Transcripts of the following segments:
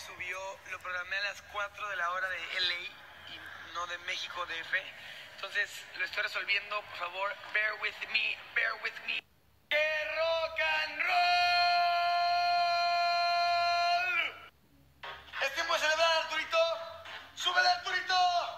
subió, lo programé a las 4 de la hora de LA y no de México DF. Entonces lo estoy resolviendo, por favor, bear with me, bear with me. ¡Que rock and roll! Es tiempo de celebrar, Arturito. ¡Súbele, Arturito!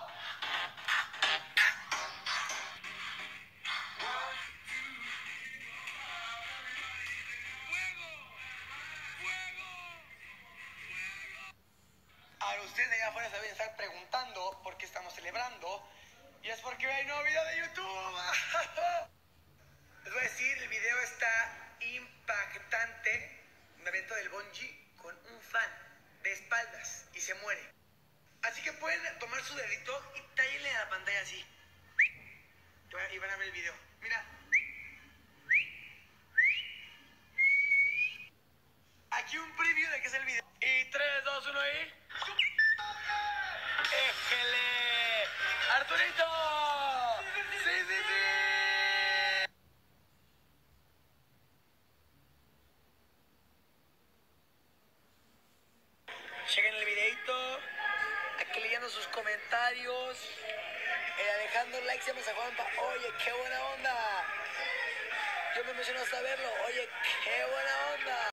Ahora ustedes allá afuera se deben estar preguntando por qué estamos celebrando. Y es porque hay nuevo video de YouTube. Les voy a decir, el video está impactante. Un evento del bungee con un fan de espaldas y se muere. Así que pueden tomar su dedito y tállenle a la pantalla así. Y van a ver el video. Mira. Aquí un preview de qué es el video. Y 3, 2, 1 ahí. ¡Éjele! ¡Arturito! ¡Sí, sí, sí! Chequen el videito. Aquí leyendo sus comentarios. Dejando likes a Mesa Juanpa. Oye, qué buena onda. Yo me emociono hasta verlo. Oye, qué buena onda.